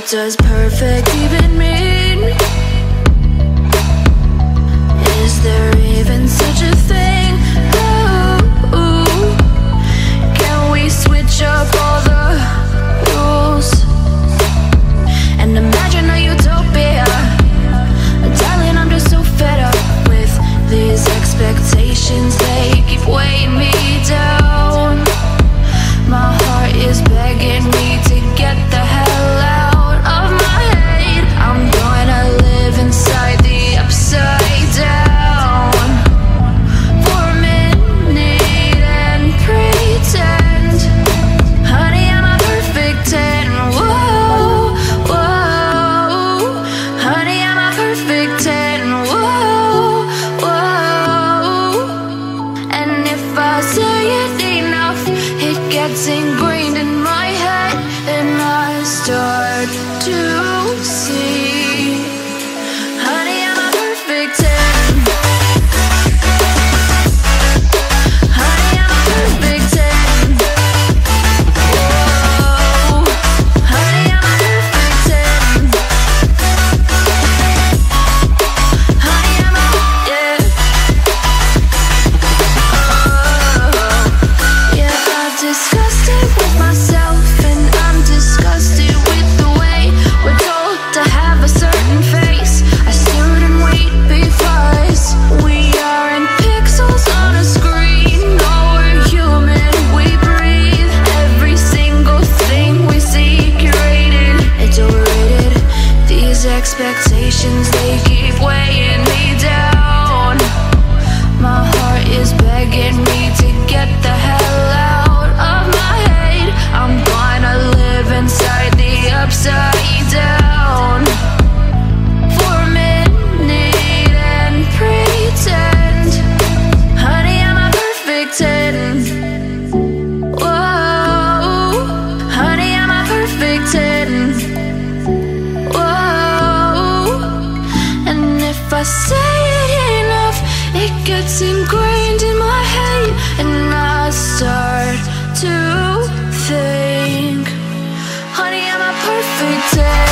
does perfect even mean? Is there even such a thing? Ooh, can we switch up all the rules and imagine a utopia? Darling, I'm just so fed up with these expectations. They keep weighing me down. My heart is begging me to get the hell out of my head. I'm gonna live inside the upside down for a minute and pretend, honey, I'm a perfect 10. Whoa, whoa, honey, I'm a perfect 10. Whoa, whoa, and if I say it enough, it gets ingrained in my head, and I start to see, honey, I'm a perfect 10. Honey, I'm a perfect 10. Whoa, honey, I'm a perfect 10. Honey, I'm a, yeah. Yeah, I've discussed it with myself, and I'm disgusted with the way we're told to have a certain face. I stood and wait because we aren't pixels on a screen. No, we're human, we breathe. Every single thing we see curated, it's overrated. These expectations, they keep weighing me down. My heart is begging me to get the hell out of my head. I'm gonna live inside the upside down for a minute and pretend, honey, I'm a perfect 10. Whoa, honey, I'm a perfect 10. Whoa, and if I say it enough, it gets ingrained in my head, and I start to think, honey, I'm a perfect 10.